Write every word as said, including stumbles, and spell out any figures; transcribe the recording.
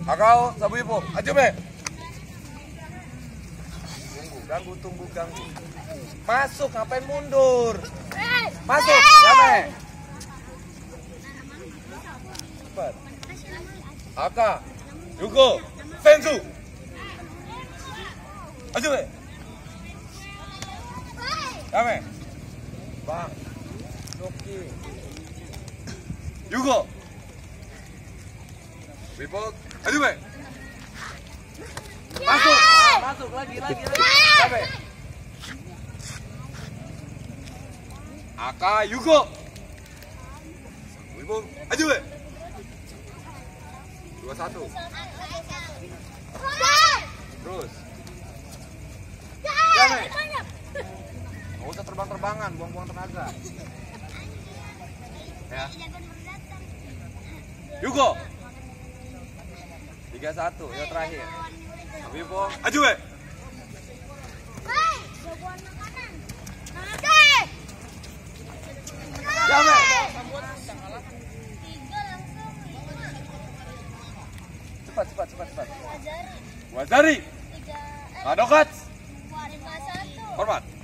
Akau sabu ibu, aja be. Tunggu, ganggu, tunggu, ganggu. Masuk, ngapain mundur? Masuk, ya me. Cepat. Aka, Yugo, Senzu. Aja be. Ya me. Bang, Doki, Yugo, Wipok, aja be. Masuk, ah, masuk lagi, lagi, lagi. Sampai. Aka, Yugo, Wipok, aja be. Dua satu. Terus. Sampai. Nggak usah terbang-terbangan, buang-buang tenaga. Ya. Yugo. Tiga satu, ya terakhir. Wipok, aju we. Ya we. Cepat, cepat, cepat, cepat. Wazari. Kadokat. Hormat.